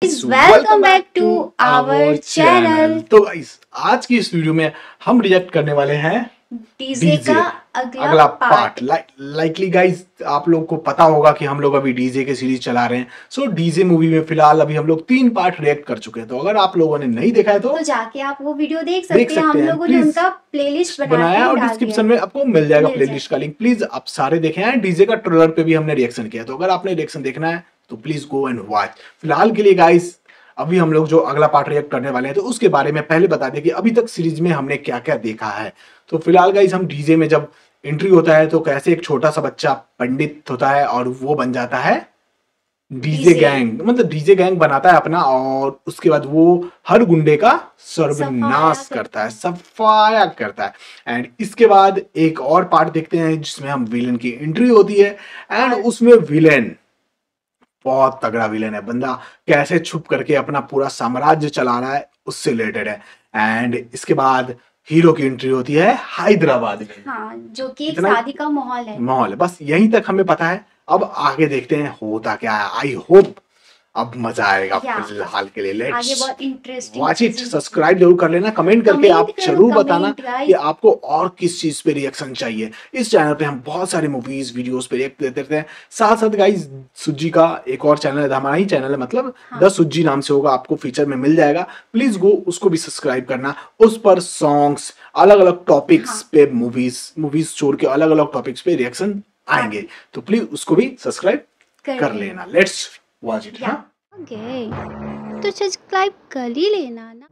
Guys, welcome back to our channel. तो guys, आज की इस वीडियो में हम रिएक्ट करने वाले हैं डीजे का अगला पार्ट। लाइकली गाइस, आप लोग को पता होगा कि हम लोग अभी डीजे के सीरीज चला रहे हैं। सो डीजे मूवी में फिलहाल अभी हम लोग 3 पार्ट रिएक्ट कर चुके हैं। तो अगर आप लोगों ने नहीं देखा है तो जाके आप वो वीडियो देख सकते हैं। हम लोगों ने उनका प्लेलिस्ट बनाया और डिस्क्रिप्शन में आपको मिल जाएगा प्लेलिस्ट का लिंक। प्लीज आप सारे देखें हैं। डीजे का ट्रेलर पे भी हमने रिएक्शन किया, तो अगर आपने रिएक्शन देखना है तो प्लीज गो एंड वॉच। फिलहाल के लिए गाइस, अभी हम लोग जो अगला पार्ट रिएक्ट करने वाले हैं तो उसके बारे में पहले बता दें कि अभी तक सीरीज में हमने क्या क्या देखा है। तो फिलहाल गाइस, हम डीजे में जब एंट्री होता है तो कैसे एक छोटा सा बच्चा पंडित होता है और वो बन जाता है डीजे गैंग, मतलब डीजे गैंग बनाता है अपना, और उसके बाद वो हर गुंडे का सर्वनाश करता है, सफाया करता है। एंड इसके बाद एक और पार्ट देखते हैं जिसमें हम विलेन की एंट्री होती है। एंड उसमें विलेन बहुत तगड़ा विलेन है, बंदा कैसे छुप करके अपना पूरा साम्राज्य चला रहा है उससे रिलेटेड है। एंड इसके बाद हीरो की एंट्री होती है हैदराबाद में, हाँ, जो कि एक शादी का माहौल है। बस यहीं तक हमें पता है। अब आगे देखते हैं होता क्या है। आई होप अब मजा आएगा। फिलहाल के लिए लेट्स वॉच इट। सब्सक्राइब जरूर कर लेना, कमेंट करके आप जरूर बताना कि आपको और किस चीज पे रिएक्शन चाहिए। इस चैनल पे हम बहुत सारे मूवीज वीडियोस पे रिएक्ट देते रहते हैं। साथ साथ गाइस, सुज्जी का एक और चैनल है, हमारा ही चैनल है, मतलब द सुज्जी नाम से होगा, आपको फीचर में मिल जाएगा। प्लीज गो उसको भी सब्सक्राइब करना। उस पर सॉन्ग्स, अलग अलग टॉपिक्स पे मूवीज छोड़ के अलग अलग टॉपिक्स पे रिएक्शन आएंगे, तो प्लीज उसको भी सब्सक्राइब कर लेना। Let's watch it. तो सब्सक्राइब कर ही लेना ना।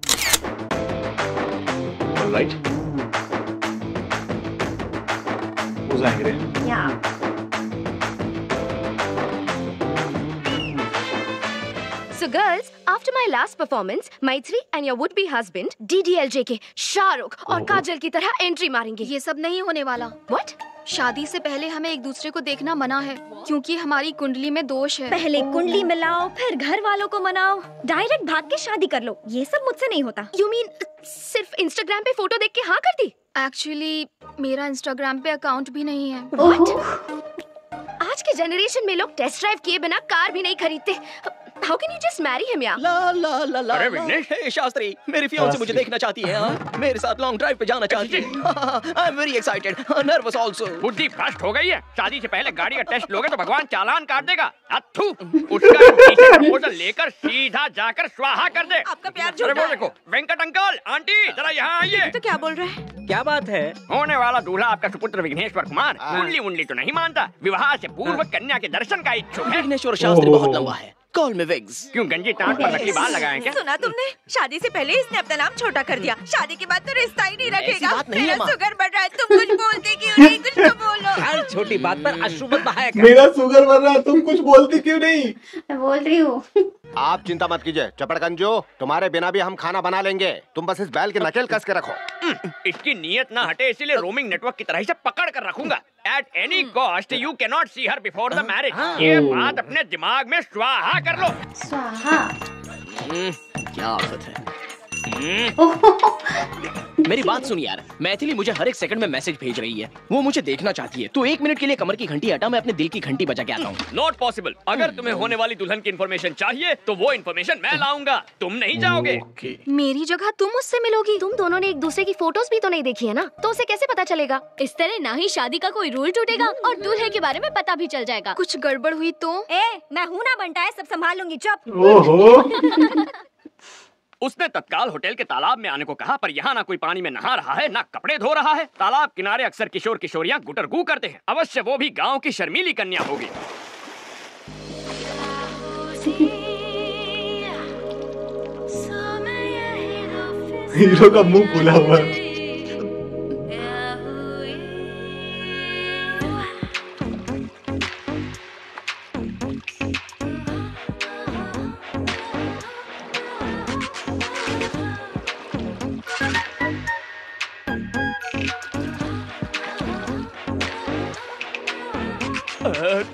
Alright, who's angry? So girls, after my last performance, Maitri and your would-be husband DDLJ के शाहरुख और काजल की तरह एंट्री मारेंगे। ये सब नहीं होने वाला। What? शादी से पहले हमें एक दूसरे को देखना मना है, क्योंकि हमारी कुंडली में दोष है। पहले कुंडली मिलाओ, फिर घर वालों को मनाओ, डायरेक्ट भाग के शादी कर लो। ये सब मुझसे नहीं होता। You mean सिर्फ इंस्टाग्राम पे फोटो देख के हाँ कर दी? एक्चुअली मेरा इंस्टाग्राम पे अकाउंट भी नहीं है। What? आज के जनरेशन में लोग टेस्ट ड्राइव किए बिना कार भी नहीं खरीदते। How can you just marry him यार? ला। अरे विघ्नेश, हे शास्त्री, मेरी फियांसी मुझे देखना चाहती है। हाँ? मेरे साथ लॉन्ग ड्राइव पे जाना चाहती है। I am very excited, nervous also. बुद्धि भ्रष्ट हो गई है। शादी से पहले गाड़ी का टेस्ट लोगे तो भगवान चालान काट देगा। अथू, उसका प्रपोजल लेकर सीधा जाकर स्वाहा कर दे। आपका प्यार झूठा है। वो देखो, वेंकट अंकल, आंटी, जरा यहाँ आइए। तो क्या बोल रहे हैं? क्या बात है? होने वाला दूल्हा आपका सुपुत्र विघ्नेश्वर कुमार कुंडली तो नहीं मानता, विवाह से पूर्व कन्या के दर्शन का इच्छुक है। विघ्नेश्वर शास्त्री बहुत लंबा है, कॉल में विग्स। क्यों गंजी टाट पर नकली बाल लगाए क्या? सुना तुमने? शादी से पहले इसने अपना नाम छोटा कर दिया, शादी के बाद तो रिश्ता ही नहीं रखेगा। बात नहीं है, मेरा शुगर बढ़ रहा है, तुम कुछ बोलते क्यों नहीं? कुछ तो बोलो। हर छोटी बात पर अशुभ बहाया कर। मेरा शुगर बढ़ रहा है, तुम कुछ बोलती क्यों नहीं? मैं बोल रही हूँ। आप चिंता मत कीजिए चपड़गंजो, तुम्हारे बिना भी हम खाना बना लेंगे। तुम बस इस बैल के नकेल कस के रखो। इसकी नीयत ना हटे, इसीलिए रोमिंग नेटवर्क की तरह से पकड़ कर रखूंगा। At any cost, you cannot see her before the marriage. ये बात अपने दिमाग में स्वाहा कर लो। स्वाहा। क्या आफत है। मेरी बात सुन यार, मैथिली मुझे हर एक सेकंड में मैसेज भेज रही है। वो मुझे देखना चाहती है। तो 1 मिनट के लिए कमर की घंटी हटा, मैं अपने दिल की घंटी बजा के आता हूँ। Not possible. अगर तुम्हें होने वाली दुल्हन की इन्फॉर्मेशन चाहिए तो वो इन्फॉर्मेशन मैं लाऊंगा, तुम नहीं जाओगे। मेरी जगह तुम मुझसे मिलोगी। तुम दोनों ने एक दूसरे की फोटोज भी तो नहीं देखी है ना, तो उसे कैसे पता चलेगा? इस तरह ना ही शादी का कोई रूल टूटेगा और दूल्हे के बारे में पता भी चल जाएगा। कुछ गड़बड़ हुई तो? मैं हूँ ना बंटा है, सब संभाल लूंगी। चुप। ओहो। उसने तत्काल होटल के तालाब में आने को कहा, पर यहाँ ना कोई पानी में नहा रहा है ना कपड़े धो रहा है। तालाब किनारे अक्सर किशोर किशोरियाँ गुटरगू करते हैं। अवश्य वो भी गांव की शर्मीली कन्या होगी। हीरो का मुंह खुला हुआ है।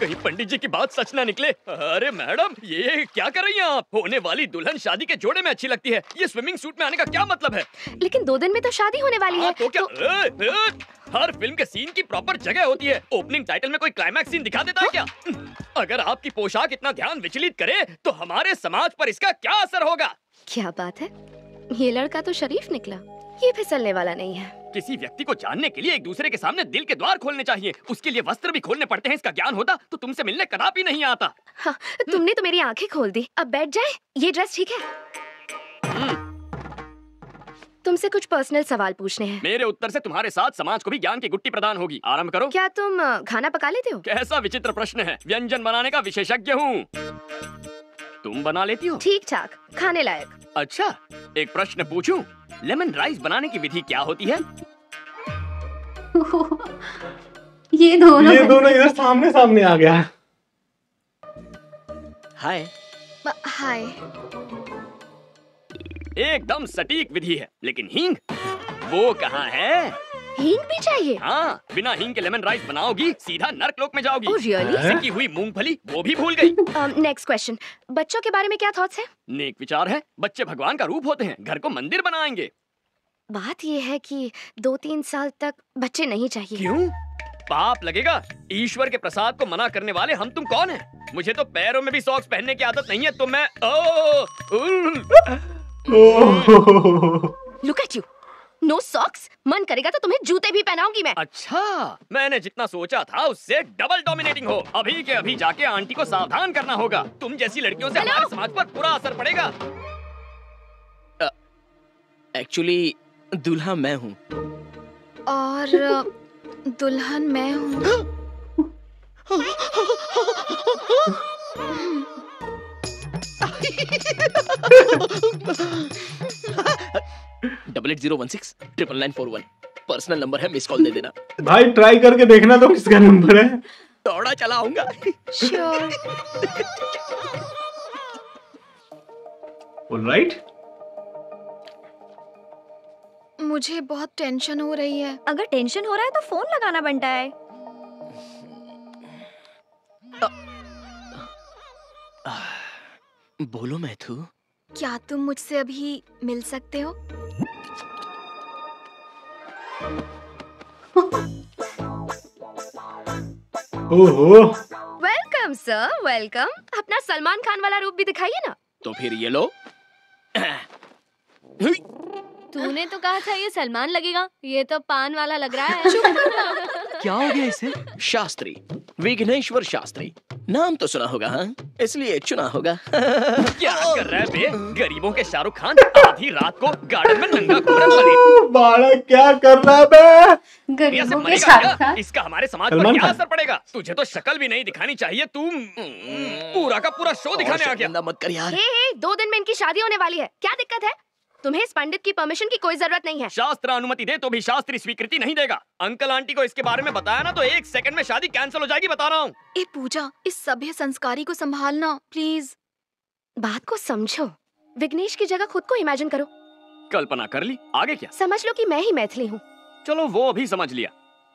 कहीं पंडित जी की बात सच ना निकले। अरे मैडम, ये क्या कर रही हैं आप? होने वाली दुल्हन शादी के जोड़े में अच्छी लगती है, ये स्विमिंग सूट में आने का क्या मतलब है? लेकिन 2 दिन में तो शादी होने वाली है। तो क्या हर फिल्म के सीन की प्रॉपर जगह होती है। ओपनिंग टाइटल में कोई क्लाइमैक्स सीन दिखा देता है क्या? अगर आपकी पोशाक इतना ध्यान विचलित करे तो हमारे समाज पर इसका क्या असर होगा? क्या बात है, ये लड़का तो शरीफ निकला, ये फिसलने वाला नहीं है। किसी व्यक्ति को जानने के लिए एक दूसरे के सामने दिल के द्वार खोलने चाहिए, उसके लिए वस्त्र भी खोलने पड़ते हैं। इसका ज्ञान होता तो तुमसे मिलने कदापि नहीं आता। हाँ, तुमने तो मेरी आंखें खोल दी। अब बैठ जाए, ये ड्रेस ठीक है? तुमसे कुछ पर्सनल सवाल पूछने हैं। मेरे उत्तर से तुम्हारे साथ समाज को भी ज्ञान की गुट्टी प्रदान होगी। आरंभ करो। क्या तुम खाना पका लेते हो? कैसा विचित्र प्रश्न है, व्यंजन बनाने का विशेषज्ञ हूँ। तुम बना लेती हो? ठीक ठाक, खाने लायक। अच्छा, एक प्रश्न पूछूं? लेमन राइस बनाने की विधि क्या होती है? ये दोनों इधर सामने सामने आ गया। हाय। हाय। एकदम सटीक विधि है, लेकिन हींग वो कहाँ है? हींग भी चाहिए? हाँ, बिना हींग के लेमन राइस बनाओगी सीधा नर्कलोक में जाओगी। Oh, really? सिकी हुई मूंगफली वो भी भूल गई। नेक्स्ट क्वेश्चन, बच्चों के बारे में क्या थॉट्स है? नेक विचार है, बच्चे भगवान का रूप होते हैं, घर को मंदिर बनाएंगे। बात ये है कि 2-3 साल तक बच्चे नहीं चाहिए। क्यों? पाप लगेगा। ईश्वर के प्रसाद को मना करने वाले हम तुम कौन हैं? मुझे तो पैरों में भी सॉक्स पहनने की आदत नहीं है, तो मैं look at you, no socks. मन करेगा तो तुम्हें जूते भी पहनाऊंगी मैं। अच्छा, मैंने जितना सोचा था उससे डबल डोमिनेटिंग हो। अभी के अभी जाके आंटी को सावधान करना होगा। तुम जैसी लड़कियों से हमारे समाज पर बुरा असर पड़ेगा। एक्चुअली दूल्हा मैं हूँ। और दुल्हन मैं हूँ। 8801699941 पर्सनल नंबर है, मिस कॉल दे देना। भाई ट्राई करके देखना तो किसका नंबर है। दौड़ा चलाऊंगा। श्योर। ऑलराइट। मुझे बहुत टेंशन हो रही है। अगर टेंशन हो रहा है तो फोन लगाना बनता है। बोलो मैथू। क्या तुम मुझसे अभी मिल सकते हो? ओहो। Welcome sir, welcome. अपना सलमान खान वाला रूप भी दिखाइए ना। तो फिर ये लो। तूने तो कहा था ये सलमान लगेगा, ये तो पान वाला लग रहा है। क्या हो गया इसे? शास्त्री, विघ्नेश्वर शास्त्री नाम तो सुना होगा, हाँ? इसलिए चुना होगा। क्या कर रहा है बे? गरीबों के शाहरुख खान आधी रात को गार्डन में नंगा घूम बालक क्या कर रहा है बे? गरीबों के शाहरुख खान। इसका हमारे समाज पर क्या असर पड़ेगा? तुझे तो शक्ल भी नहीं दिखानी चाहिए, तुम पूरा का पूरा शो दिखाने आ गया। मत कर यार। 2 दिन में इनकी शादी होने वाली है, क्या दिक्कत है? तुम्हें इस पंडित की परमिशन की कोई जरूरत नहीं है। शास्त्र अनुमति दे तो भी शास्त्री स्वीकृति नहीं देगा। अंकल आंटी को इसके बारे में बताया ना तो 1 सेकंड में शादी कैंसिल हो जाएगी, बता रहा हूँ। ए पूजा, इस सभ्य संस्कारी को संभालना प्लीज। बात को समझो, विघ्नेश की जगह खुद को इमेजिन करो। कल्पना कर ली, आगे क्या? समझ लो कि मैं ही मैथिली हूँ। चलो वो भी समझ लिया।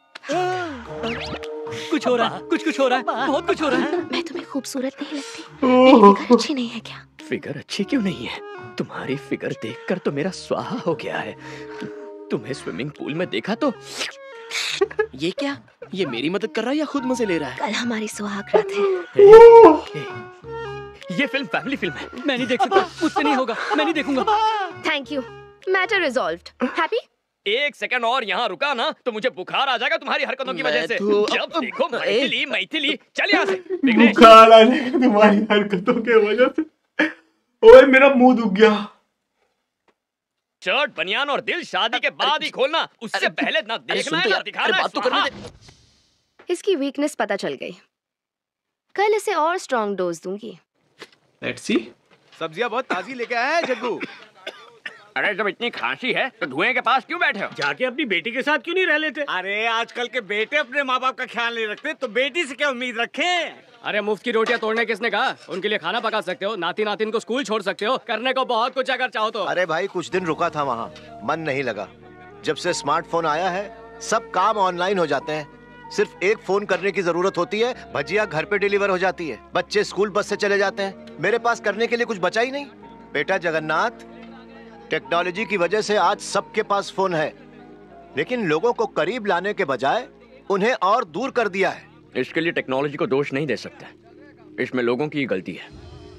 कुछ हो रहा है, कुछ हो रहा है, बहुत कुछ हो रहा है। मैं तुम्हें खूबसूरत नहीं लगती? मेरी फिगर अच्छी नहीं है क्या? फिगर अच्छी क्यों नहीं है? तुम्हारी फिगर देखकर तो मेरा स्वाहा हो गया है। तुम्हें स्विमिंग पूल में देखा तो ये क्या? ये मेरी मदद कर रहा है या खुद मजे ले रहा है? कल हमारी सुहाग रात है। ये फिल्म फैमिली फिल्म है। मैं नहीं देख सकता, मुझसे नहीं होगा, मैं नहीं देखूंगा। Thank you, matter resolved. Happy? 1 second और यहाँ रुका ना तो मुझे बुखार आ जाएगा तुम्हारी हरकतों की वजह से। जब देखो मैथिली, चल यहाँ से। बुखार आ जाएगा तुम्हारी हरकतों की वजह से। ओए मेरा मुंह दुख गया। शर्ट, बनियान और दिल शादी के बाद ही खोलना, उससे पहले ना देखना है ना दिखाना है। इसकी वीकनेस पता चल गई, कल इसे और स्ट्रॉन्ग डोज दूंगी। Let's see. सब्जियां बहुत ताजी लेके आया है जग्गू। अरे जब इतनी खांसी है तो धुएं के पास क्यों बैठे हो? जाके अपनी बेटी के साथ क्यों नहीं रह लेते? अरे आजकल के बेटे अपने माँ बाप का ख्याल नहीं रखते तो बेटी से क्या उम्मीद रखें? अरे मुफ्त की रोटियां तोड़ने किसने कहा? उनके लिए खाना पका सकते हो, नाती नातिन को स्कूल छोड़ सकते हो, करने को बहुत कुछ अगर चाहो तो। अरे भाई कुछ दिन रुका था वहाँ, मन नहीं लगा। जब से स्मार्टफोन आया है सब काम ऑनलाइन हो जाते हैं। सिर्फ एक फोन करने की जरूरत होती है, भजिया घर पे डिलीवर हो जाती है, बच्चे स्कूल बस से चले जाते हैं। मेरे पास करने के लिए कुछ बचा ही नहीं। बेटा जगन्नाथ, टेक्नोलॉजी की वजह से आज सबके पास फोन है, लेकिन लोगों को करीब लाने के बजाय उन्हें और दूर कर दिया है। इसके लिए टेक्नोलॉजी को दोष नहीं दे सकते, इसमें लोगों की गलती है।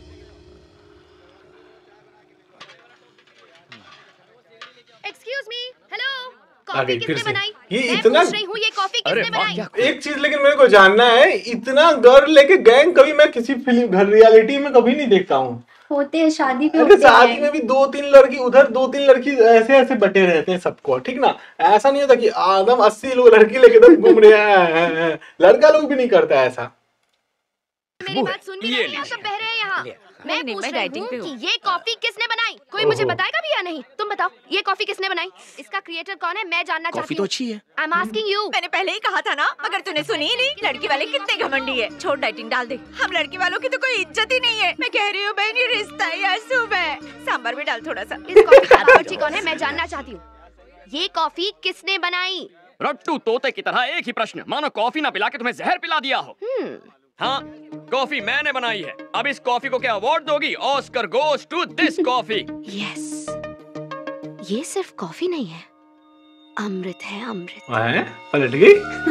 एक्सक्यूज मी, हेलो, कॉफी किसने बनाई? ये मैं इतना पूछ रही हूँ, ये कॉफी किसने बनाई? एक चीज लेकिन मेरे को जानना है, इतना गर्ल लेके गैंग कभी मैं किसी फिल्म घर रियलिटी में कभी नहीं देखता हूँ। होते हैं शादी पे, अरे शादी में भी 2-3 लड़की उधर, 2-3 लड़की ऐसे ऐसे बटे रहते हैं सबको, ठीक ना? ऐसा नहीं होता कि आदम 80 लोग लड़की लेके एकदम घूम रहे हैं। लड़का लोग भी नहीं करता ऐसा। मेरी बात सुन भी नहीं, सब बह रहे हैं यहाँ। मैं पूछ रही हूँ कि ये कॉफी किसने बनाई? कोई मुझे बताएगा भी या नहीं? तुम बताओ, ये कॉफी किसने बनाई? इसका क्रिएटर कौन है, मैं जानना चाहती हूँ। कॉफी तो अच्छी है। I am asking you. मैंने पहले ही कहा था ना, मगर तूने सुनी ही नहीं। लड़की वाले कितने घमंडी है। छोड़, डाइटिंग डाल दे। हम लड़की वालों की तो कोई इज्जत ही नहीं है। मैं कह रही हूँ बहन, ये रिश्ता या सूप है। सांभर भी डाल थोड़ा सा। इस कॉफी का बावर्ची कौन है, मैं जानना चाहती हूँ। ये कॉफी किसने बनाई? रट्टू तोते की तरह एक ही प्रश्न, मानो कॉफी ना पिला के तुम्हें जहर पिला दिया हो। हाँ, कॉफी मैंने बनाई है। अब इस कॉफी को क्या अवार्ड दोगी? Oscar goes to this coffee. Yes, ये सिर्फ कॉफी नहीं है, अमृत है, अमृत। है? पलट गई।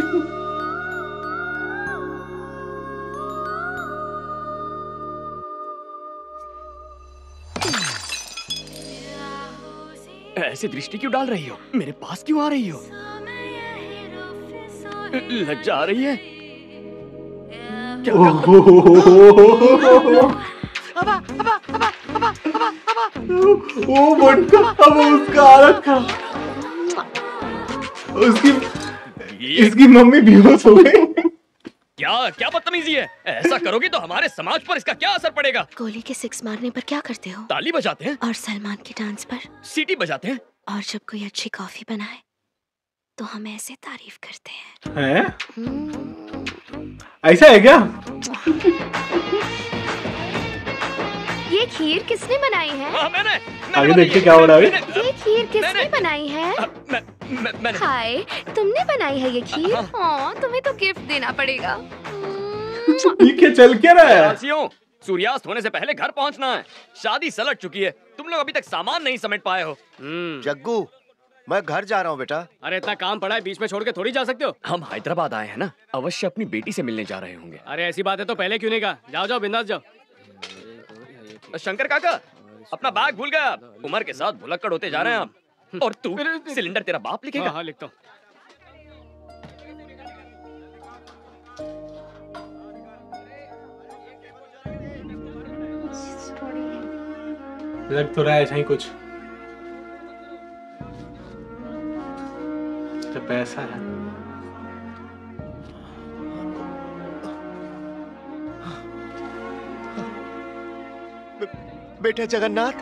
ऐसी दृष्टि क्यों डाल रही हो? मेरे पास क्यों आ रही हो? लज्जा आ रही है? ओ मटका, अब उसका हालत का, इसकी मम्मी बेहोश हो गई। क्या क्या बदतमीजी है? ऐसा करोगी तो हमारे समाज पर इसका क्या असर पड़ेगा? गोली के 6 मारने पर क्या करते हो? ताली बजाते हैं। और सलमान के डांस पर सीटी बजाते हैं। और जब कोई अच्छी कॉफी बनाए तो हम ऐसे तारीफ करते हैं। ऐसा है क्या? ये खीर किसने बनाई है? मैंने आगे देखिए क्या हो रहा है। ये खीर किसने बनाई है? मैंने। हाय, तुमने बनाई है ये खीर? हाँ, तुम्हें तो गिफ्ट देना पड़ेगा। ये क्या चल क्या रहा है? सूर्यास्त होने से पहले घर पहुंचना है। शादी सलट चुकी है, तुम लोग अभी तक सामान नहीं समेट पाए हो। जग्गू, मैं घर जा रहा हूँ बेटा। अरे इतना काम पड़ा है, बीच में छोड़ के थोड़ी जा सकते हो। हम हैदराबाद आए हैं ना, अवश्य अपनी बेटी से मिलने जा रहे होंगे। अरे ऐसी बात है तो पहले क्यों नहीं कहा? जाओ जाओ, बिंदास जाओ। शंकर काका, अपना बैग भूल गया। उम्र के साथ भुलक्कड़ होते जा रहे हैं आप। और तू, सिलेंडर तेरा बाप लिखेगा? हाँ, लिखता हूँ। लग तो रहा है ऐसा ही कुछ। तो पैसा है। बेटा जगन्नाथ,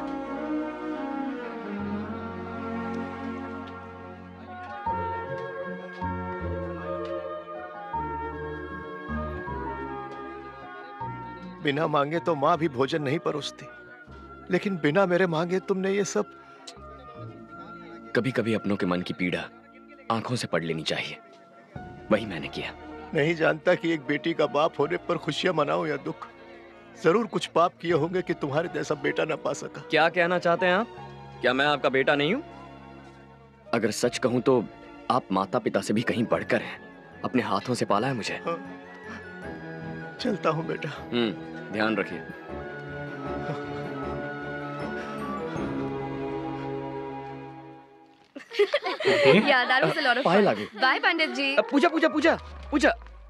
बिना मांगे तो माँ भी भोजन नहीं परोसती, लेकिन बिना मेरे मांगे तुमने ये सब। कभी कभी अपनों के मन की पीड़ा आंखों से पढ़ लेनी चाहिए, वही मैंने किया। नहीं जानता कि एक बेटी का बाप होने पर खुशियां मनाऊं या दुख। जरूर कुछ पाप किए होंगे कि तुम्हारे जैसा बेटा ना पा सका। क्या कहना चाहते हैं आप? क्या मैं आपका बेटा नहीं हूँ? अगर सच कहूँ तो आप माता पिता से भी कहीं बढ़कर हैं। अपने हाथों से पाला है मुझे। हाँ। चलता हूँ बेटा। ध्यान रखिए। Yeah, that was a lot of पाए fun. लागे। Bye, पंडित जी। पूजा पूजा पूजा पूजा।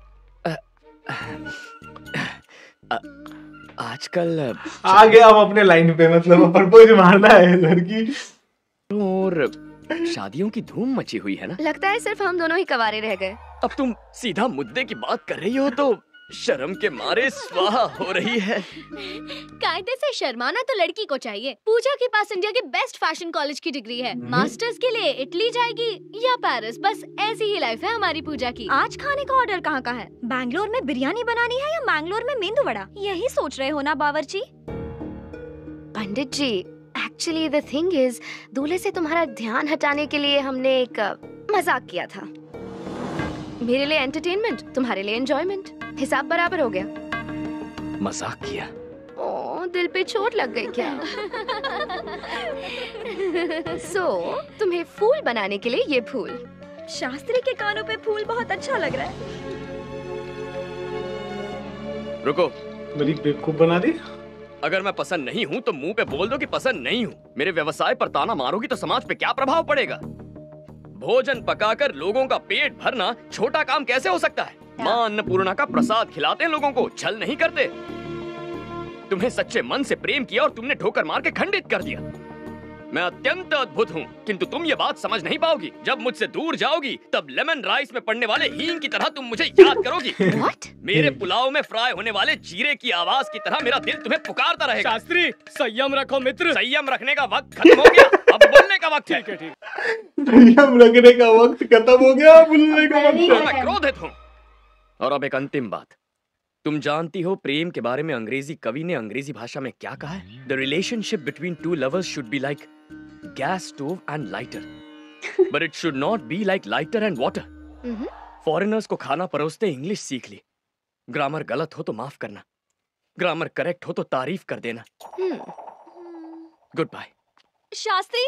आजकल आ गया हम अपने लाइन पे, मतलब प्रपोज मारना है लड़की। और शादियों की धूम मची हुई है ना? लगता है सिर्फ हम दोनों ही कवारे रह गए। अब तुम सीधा मुद्दे की बात कर रही हो तो शर्म के मारे स्वाहा हो रही है। कायदे से शर्माना तो लड़की को चाहिए। पूजा के पास इंडिया के बेस्ट फैशन कॉलेज की डिग्री है। मास्टर्स के लिए इटली जाएगी या पेरिस, बस ऐसी ही लाइफ है हमारी पूजा की। आज खाने का ऑर्डर कहाँ का है? बैंगलोर में बिरयानी बनानी है या मैंगलोर में मेंदू वड़ा? यही सोच रहे हो ना बावर्ची? Pandit ji, actually the thing is, दूल्हे से तुम्हारा ध्यान हटाने के लिए हमने एक मजाक किया था। मेरे लिए एंटरटेनमेंट, तुम्हारे लिए एंजॉयमेंट। हिसाब बराबर हो गया। मजाक किया। ओ, दिल पे चोट लग गई क्या? तुम्हें फूल बनाने के लिए ये फूल। शास्त्री के कानों पे फूल बहुत अच्छा लग रहा है। रुको, मेरी बेवकूफ बना दी। अगर मैं पसंद नहीं हूँ तो मुंह पे बोल दो कि पसंद नहीं हूँ। मेरे व्यवसाय पर ताना मारोगी तो समाज पे क्या प्रभाव पड़ेगा? भोजन पकाकर लोगों का पेट भरना छोटा काम कैसे हो सकता है? माँ अन्नपूर्णा का प्रसाद खिलाते हैं लोगों को, छल नहीं करते। तुम्हें सच्चे मन से प्रेम किया और तुमने ठोकर मार के खंडित कर दिया। मैं अत्यंत अद्भुत हूँ, किंतु तुम ये बात समझ नहीं पाओगी। जब मुझसे दूर जाओगी तब लेमन राइस में पड़ने वाले हींग की तरह तुम मुझे याद करोगी। What? मेरे पुलाव में फ्राई होने वाले जीरे की आवाज की तरह मेरा दिल तुम्हें पुकारता रहेगा। शास्त्री, संयम रखो मित्र। संयम रखने का वक्त खत्म हो गया, अब बोलने का वक्त है। ठीक है, ठीक। संयम रखने का वक्त खत्म हो गया, बोलने का वक्त है। मैं क्रोधित हूँ। और अब एक अंतिम बात, तुम जानती हो प्रेम के बारे में अंग्रेजी कवि ने अंग्रेजी भाषा में क्या कहा है? The relationship between two lovers should be like gas stove and lighter, but it should not be like lighter and water. Foreigners को खाना परोसते इंग्लिश सीख ली। ग्रामर गलत हो तो माफ करना, ग्रामर करेक्ट हो तो तारीफ कर देना। Good bye. शास्त्री,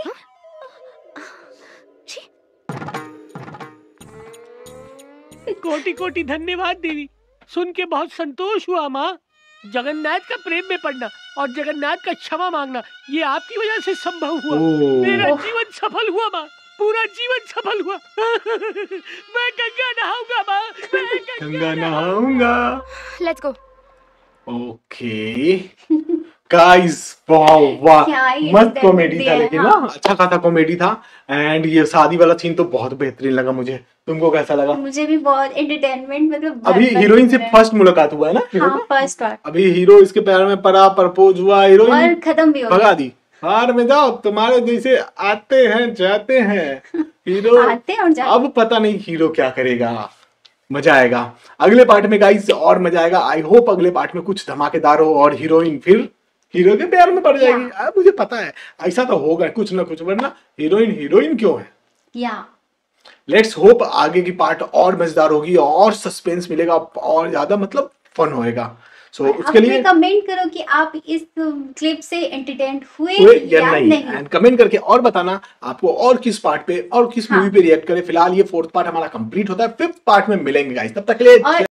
कोटि कोटि धन्यवाद देवी। सुन के बहुत संतोष हुआ माँ। जगन्नाथ का प्रेम में पड़ना और जगन्नाथ का क्षमा मांगना, ये आपकी वजह से संभव हुआ। मेरा जीवन सफल हुआ माँ, पूरा जीवन सफल हुआ। मैं गंगा नहाऊंगा माँ, मैं गंगा नहाऊंगा। Let's go. ओके गाइस, वाह वाह, मस्त कॉमेडी था। लेकिन ना अच्छा खासा कॉमेडी था। एंड ये शादी वाला सीन तो बहुत बेहतरीन लगा मुझे। तुमको कैसा लगा? मुझे भी बहुत एंटरटेनमेंट, मतलब अभी हीरोइन से फर्स्ट मुलाकात हुआ है ना? हाँ, फर्स्ट बार। अभी हीरो इसके पैर में पड़ा, प्रपोज हुआ, हीरोइन और खत्म भी हो भगा दी। हार में जाओ, तुम्हारे जैसे आते हैं जाते हैं हीरो। आते और जाते। अब पता नहीं हीरो क्या करेगा। मजा आएगा अगले पार्ट में गाइस, और मजा आएगा। आई होप अगले पार्ट में कुछ धमाकेदार हो और हीरोइन फिर हीरो के प्यार में पड़ जाएगी। मुझे पता है ऐसा तो होगा कुछ ना कुछ, वरना हीरोइन क्यों है। या लेट्स होप आगे की पार्ट और मजेदार होगी और सस्पेंस मिलेगा और ज्यादा मतलब फन होएगा। सो उसके लिए कमेंट करो कि आप इस क्लिप से एंटरटेन हुए या नहीं। एंड कमेंट करके और बताना आपको और किस पार्ट पे और किस मूवी पे रिएक्ट करें। फिलहाल ये 4th पार्ट हमारा कंप्लीट होता है, 5th पार्ट में मिलेंगे गाइस। तब तक के लिए